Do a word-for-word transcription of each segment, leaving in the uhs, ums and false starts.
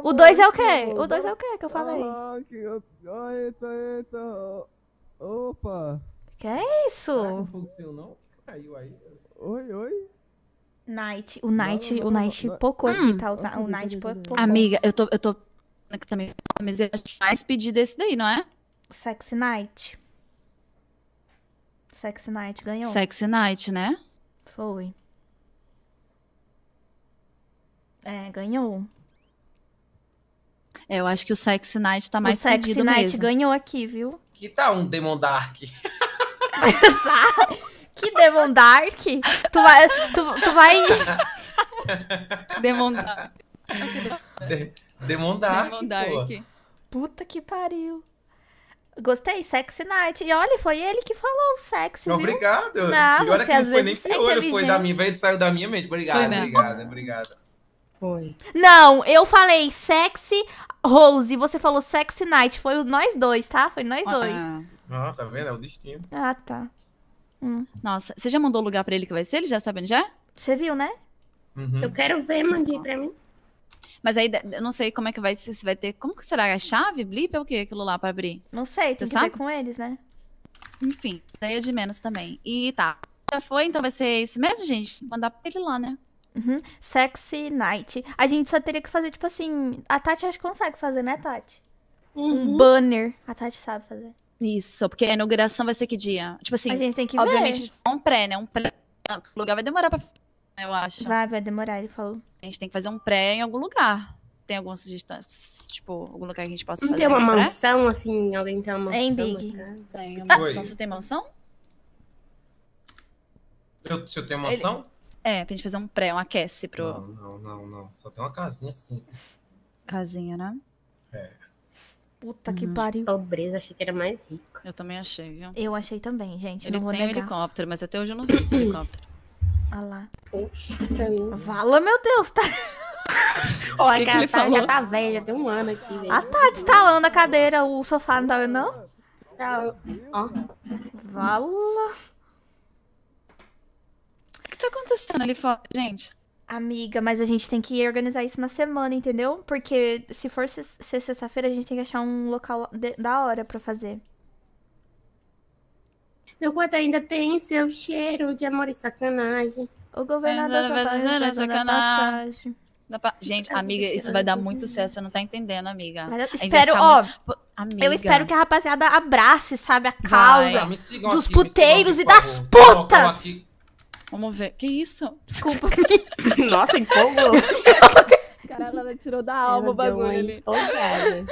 O dois é o quê? O dois é o quê que eu falei? Ah, que eu... Ah, eita, eita. Opa. Que é Será que isso? não funcionou, não? Caiu aí. Oi, oi. Night. O Night, não, não, o Night não. pocou aqui, Hum. tá? O, na- o Night po- pocou. Amiga, eu tô, eu tô que também mas eu acho mais pedido esse daí, não é? Sexy Night. Sexy Night ganhou. Sexy Night, né? Foi. É, ganhou. É, eu acho que o Sexy Night tá mais o Sexy pedido Night mesmo. ganhou aqui, viu? Que tal um Demon Dark? Que Demon Dark? Tu vai... Tu, tu vai... Demon, De- Demon Dark, Demon pô. Dark. Puta que pariu. Gostei, Sexy Night. E olha, foi ele que falou o sexy, viu? Obrigado. Não, E olha você que não às foi nem vezes é piolho, foi da inteligente. minha, veio, saiu da minha mente. Obrigado, Foi mesmo. obrigado, obrigado. Foi. Não, eu falei Sexy Rose, você falou Sexy Night. Foi nós dois, tá? Foi nós dois. Ah, Nossa, tá vendo? É o destino. Ah, tá. Hum. nossa, você já mandou o lugar pra ele que vai ser? Ele já sabe onde é? Você viu, né? Uhum. Eu quero ver, mande pra mim. Mas aí, eu não sei como é que vai ser, se vai ter... Como que será? A chave? Blip é o quê? Aquilo lá pra abrir? Não sei, tem Você que ver sabe? com eles, né? Enfim, daí é de menos também. E tá, já foi, então vai ser esse mesmo, gente? Mandar pra ele lá, né? Uhum. Sexy Night. A gente só teria que fazer, tipo assim... A Tati acho que consegue fazer, né, Tati? Um Uhum. banner. A Tati sabe fazer. Isso, porque a inauguração vai ser que dia? Tipo assim, A gente tem que obviamente, um pré, né? Um pré. O lugar vai demorar pra... Eu acho. ver. Vai, vai demorar, ele falou. A gente tem que fazer um pré em algum lugar. Tem alguma sugestão? Tipo, algum lugar que a gente possa Não fazer tem uma um pré? mansão, assim? Alguém tem uma mansão? Hein, Big? na casa? Tem uma Oi. mansão. Você tem mansão? Eu, se eu tenho mansão? É, pra gente fazer um pré, um aquece pro Não, não, não, não. Só tem uma casinha simples. casinha, né? Puta que Uhum. pariu. Pobreza, achei que era mais rico. Eu também achei, viu? Eu achei também, gente. Ele não vou tem um negar. helicóptero, mas até hoje eu não vi esse helicóptero. Olha lá. Poxa, pra mim. Vala, meu Deus, tá? Ó, a que cara ele tá, falou? já tá velha, já tem um ano aqui, velho. Ah, tá instalando a cadeira, o sofá não tá vendo, não? Tá, ó. Vala. O que tá acontecendo ali fora, gente? Amiga, mas a gente tem que organizar isso na semana, entendeu? Porque se for se- ser sexta-feira, a gente tem que achar um local de- da hora pra fazer. Meu quarto ainda tem seu cheiro de amor e sacanagem. O governador Mas, mas, mas, trabalha sacanagem. passagem. Dá pra- Gente, Mas amiga, deixa isso eu vai ver dar aqui. muito certo, você não tá entendendo, amiga. Mas eu A gente vai espero, ficar ó, muito- Amiga. eu espero que a rapaziada abrace, sabe, a Vai. causa. Ah, me sigam Dos aqui, me sigam puteiros aqui, e por das favor. putas! Coloca eu aqui. Vamos ver. Que isso? Desculpa. Nossa, empolgou. Caralho, ela tirou da Ela deu uma empolgada.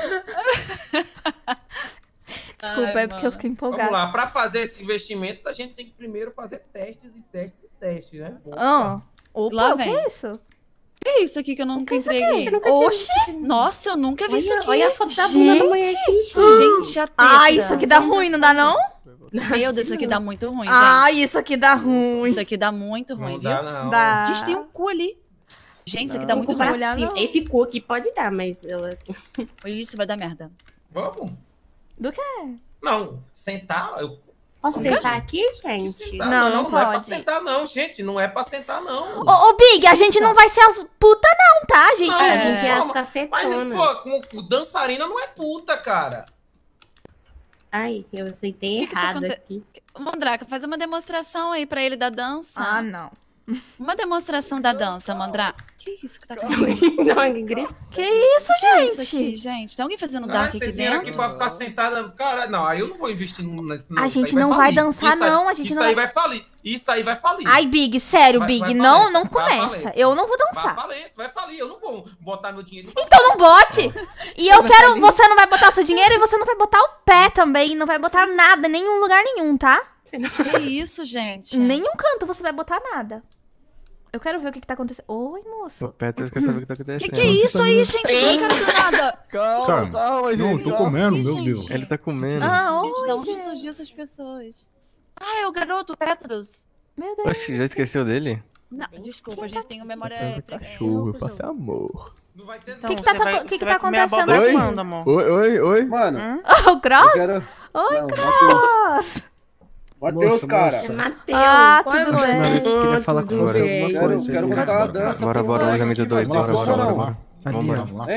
Desculpa, Ai, é porque eu mano. fiquei Vamos empolgada. lá, pra fazer esse investimento, a gente tem que primeiro fazer testes e testes e testes, né? Ah, opa, Lá o que vem. é isso? Que é isso aqui que eu nunca isso entrei? aqui? Oxi! Nossa, eu nunca vi isso Olha, aqui. olha a foto da bunda da mulher aqui, gente. Gente, a teta. Ah, isso aqui dá ruim, não dá não? Meu Deus, isso aqui dá muito ruim, Ah, isso aqui dá gente. ruim. Isso aqui dá muito ruim, Não viu? dá, não. Dá. Gente, tem um cu ali. Gente, isso aqui dá Vamos muito pra ruim. olhar, cima. não. Esse cu aqui pode dar, mas ela... Isso vai dar merda. Vamos? Do quê? Não, sentar, eu... Posso sentar aqui, gente? sentar, Não, não não é pra pode. sentar não, gente, não é pra sentar não. Ô, ô, Big, a gente não vai ser as puta não, tá, gente? Não, A É. gente é as Mas, cafetonas. pô, com, com dançarina não é puta, cara. Ai, eu aceitei que tá errado aconte- aqui. Mandraka, faz uma demonstração aí pra ele da dança. Ah, não. Uma demonstração da dança, Mandraka. Que isso que tá acontecendo? Não, grita. Que isso, Que é isso aqui, gente? gente? Tem alguém fazendo Ah, dark aqui vocês vieram aqui dentro? pra ficar sentada. Cara, não, aí eu não vou investir no. no A isso aí gente não vai falir. dançar, Isso aí- não, a gente isso não aí vai- vai falir. Isso aí vai falir. Ai, Big, sério, Vai- Big, vai não, falência, não vai começa. falência. Eu não vou Vai dançar. falir, vai falir. Eu não vou botar meu dinheiro. Então não bote. E eu quero, você não vai botar seu dinheiro e você não vai botar o pé também, não vai botar nada, em nenhum lugar nenhum, tá? Que isso, gente? Em nenhum canto você vai botar nada. Eu quero ver o que que tá acontecendo. Oi, moço. O Petros quer saber o que tá Que acontecendo. que é isso aí, gente? Não quero ver nada. Calma, Calma. calma, Não, gente. eu tô calma. comendo, Ih, meu gente. Deus. Ele tá comendo. Ah, Gente, da oi, onde gente. surgiu essas pessoas? Ah, é o garoto Petros. Meu Deus. Oxi, já esqueceu dele? Não, desculpa, a gente tem uma memória... Petros é é, cachorro, eu faço amor. Não vai ter. O que que tá, Então, você vai- que que você tá vai comer a acontecendo abóbora aqui? quando, amor? Oi, oi, oi. Mano, Oh, o Cross? eu quero. Oi, Não, Matheus. Cross. Matheus, Moça, cara. moça. Matheus. Ah, Oi, tudo moça. bem. Eu queria falar com tudo você bem. alguma Quero, coisa. quero Bora, botar a dança. bora, pro bora, moleque amigo aqui, doido. mas Bora, não bora, funciona, bora, não. bora. Vambora. Hein?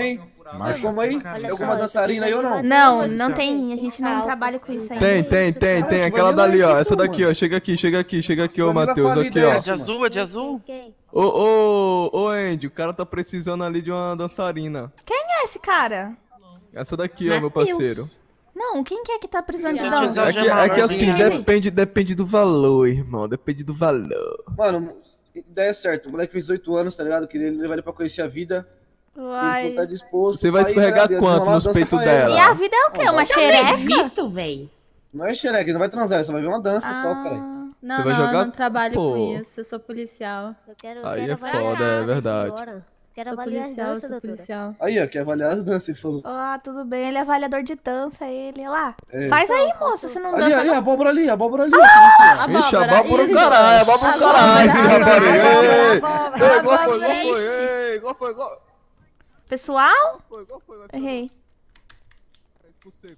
Mas como aí? Olha Tem só, alguma eu dançarina aí ou não? Não, não tem. A gente não trabalha com isso aí. Tem, tem, tem, tem. Aquela dali, ó. Essa daqui, ó. Chega aqui, chega aqui, chega aqui, ô Matheus. Aqui, ó. De azul, é de azul? Ô, ô, ô, Andy, o cara tá precisando ali de uma dançarina. Quem é esse cara? Essa daqui, ó, meu parceiro. Não, quem que é que tá precisando de Gente, dança? eu É que, é que assim, depende, depende do valor, irmão. Depende do valor. Mano, ideia certa. O moleque fez dezoito anos, tá ligado? Queria levar ele pra conhecer a vida. Vai. Ele tá disposto. Você vai pra ir, escorregar né, quanto desenrolar nos a dança peitos pra ele. dela? E a vida é o quê? Uma xereca? Evito, véi. Não é xereca, ele não vai transar, ele só vai ver uma dança só, Ah, cara. Não, Você vai não, jogar? eu não trabalho Pô. com isso, eu sou policial. Eu quero, Aí quero é avaliar foda, as é danças verdade. agora. Quero Sou avaliar as policial, eu danças, sou doutora. policial. Aí, ó, quer avaliar as danças, ele falou. Ah, tudo bem. Ele é avaliador de dança, ele. Olha lá. É. Faz aí, moça. Você não Ali, dança, ali, não? a abóbora ali, a abóbora ali. ó, silencia. Ixi, abóbora do isso. caralho, abóbora do caralho, filho, Abóbora, rapariga. Ei, abóbora, ei, igual foi, igual abóbora. foi, ei, igual foi, igual Pessoal? foi, igual foi, vai Errei. pro seco.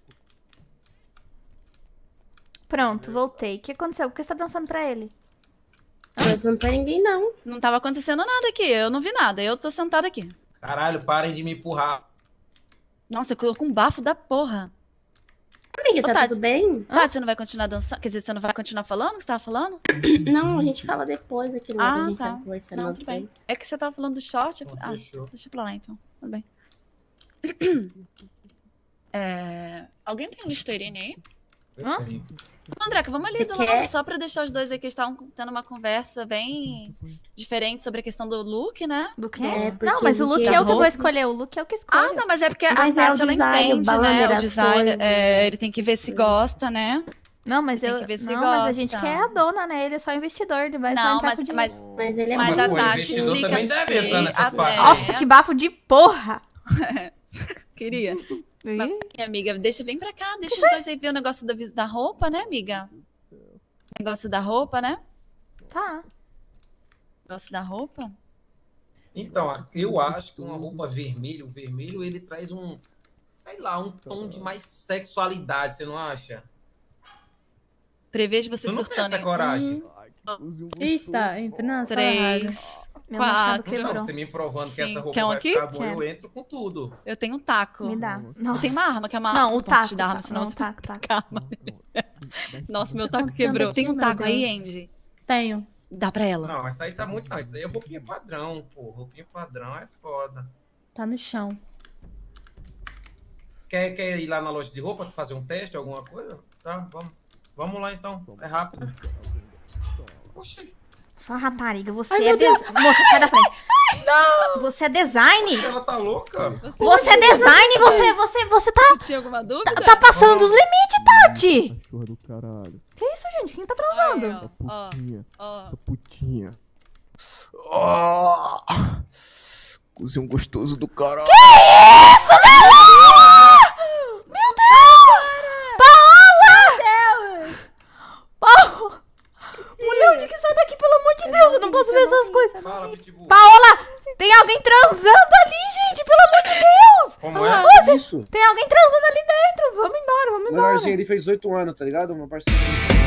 Pronto, voltei. O que aconteceu? Por que você tá dançando pra ele? Mas não tem ninguém, não. Não tava acontecendo nada aqui, eu não vi nada, eu tô sentada aqui. Caralho, parem de me empurrar. Nossa, eu colocou um bafo da porra. Amiga, Ô, tá Tati. tudo bem? Tati, você não vai continuar dançando? Quer dizer, você não vai continuar falando o que você tava falando? Não, a gente fala depois aqui no Ah, a gente tá. tá conversando Não, nós tudo bem. dois. É que você tava falando do short. eu Então, falei, ah, fechou. deixa pra lá então. Tudo bem. É... Alguém tem um Listerine aí? Hã? Andreca, vamos ali Você do quer? lado, só pra deixar os dois aqui. Eles estavam tendo uma conversa bem diferente sobre a questão do look, né? Do quê? É, porque não, mas a o look gente é eu que vou roupa. escolher. O look é eu que escolho. Ah, não, mas é porque Mas a é o Tati, ela design, o entende, banner, né? O as design, coisas. é, ele tem que ver se gosta, né? Não, mas Tem eu. que ver se Não, mas a gosta. gente quer a dona, né? Ele é só investidor, ele vai só Não, entrar mas, com dinheiro. mas, Mas ele é mas bom. a o Tati investidor explica também deve bem entrar nessas até- partes. Nossa, que bafo de porra! Queria. Ih, Minha amiga, deixa, vem pra cá, deixa os dois aí ver o negócio da, vis- da roupa, né, amiga? Negócio da roupa, né? Tá. Negócio da roupa. Então, eu acho que uma roupa vermelha, o vermelho, ele traz um, sei lá, um tom de mais sexualidade, você não acha? Prevejo você Eu não tenho surtando essa em coragem. um, Eita, entra na sala errada. três, Meu machado quatro. Não, quebrou. você me provando que Sim. essa roupa Quer um vai aqui? ficar boa, Quero. eu entro com tudo. Eu tenho um taco. Me dá. Eu Nossa. tenho uma arma, que é uma Não, o eu posso taco. te dar arma, tá. senão Não, você o taco, taco. calma. Nossa, meu taco Passando quebrou. aqui, Tem um meu taco aí, Deus. Andy? Tenho. Dá pra ela. Não, essa aí tá muito. Não, isso aí é roupinha padrão, pô. Roupinha padrão é foda. Tá no chão. Quer, quer ir lá na loja de roupa fazer um teste, alguma coisa? Tá, vamos. Vamos lá então. É rápido. Oxi, Só rapariga, você Ai, é meu Deus. design. Moça, sai da frente. Não! Você é design? ela tá louca? Você é design? Você, você, você tá, Tinha alguma dúvida? tá passando dos limites, Tati! Cachorra do caralho. Que isso, gente? Quem tá Aí, transando? ó, ó, Putinha. ó. Essa putinha. Oh, cozinho gostoso do caralho. Isso, galera! Meu Deus! Paola! Deus! Paola! Mulher, onde que sai daqui? Pelo amor de Deus, eu não posso ver essas coisas. Fala, Pitbull. Paola, tem alguém transando ali, gente, pelo amor de Deus! Como é? Que isso? Tem alguém transando ali dentro. Vamos embora, vamos O embora. menorzinho, ele fez dezoito anos, tá ligado? Meu parceiro.